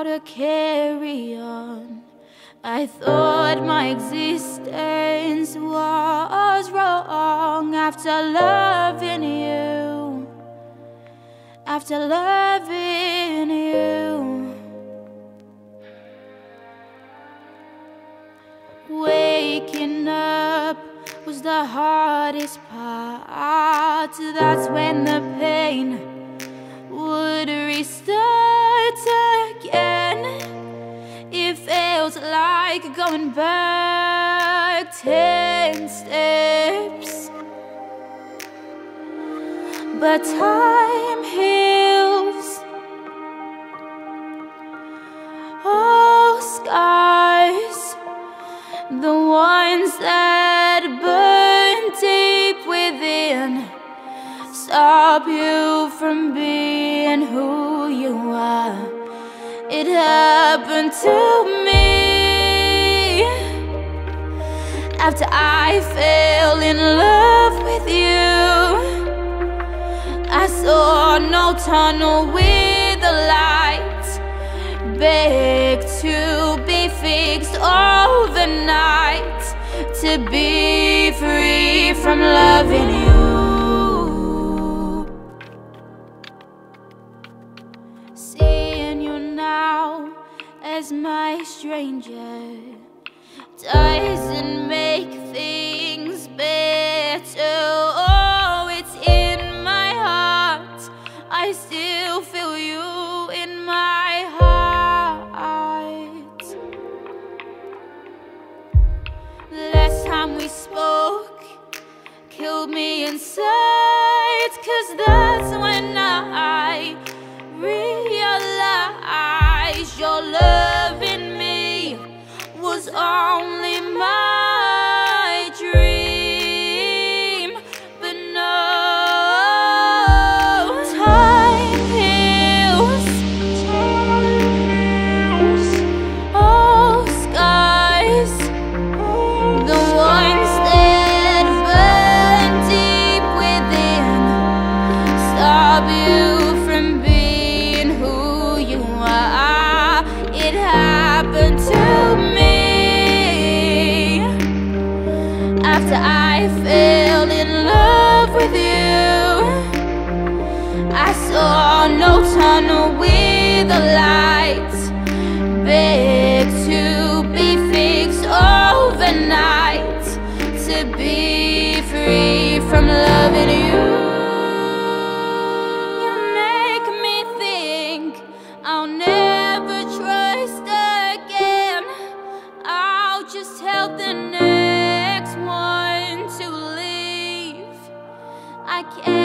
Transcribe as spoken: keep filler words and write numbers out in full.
to carry on. I thought my existence was wrong after loving you, after loving you. Waking up was the hardest part. That's when the pain would restart again. It felt like going back ten steps. But time heals all scars, the ones that burn deep within, stop you from being who you are. It happened to me after I fell in love with you. I saw no tunnel with a light, begged to be fixed overnight, to be free from loving you. Seeing you now as my stranger doesn't make things better. Oh, it's in my heart, I still feel you in my heart. Last time we spoke killed me inside, 'cause that's when I realized your love in me was only my dream. But no, time heals all scars, the ones that burn deep within, stop you from being who you are. It happened to me after I fell in love with you. I saw no tunnel with a light, begged to be fixed overnight, to be free from loving you. You make me think I'll never trust again. I'll just help the next one to leave. I can't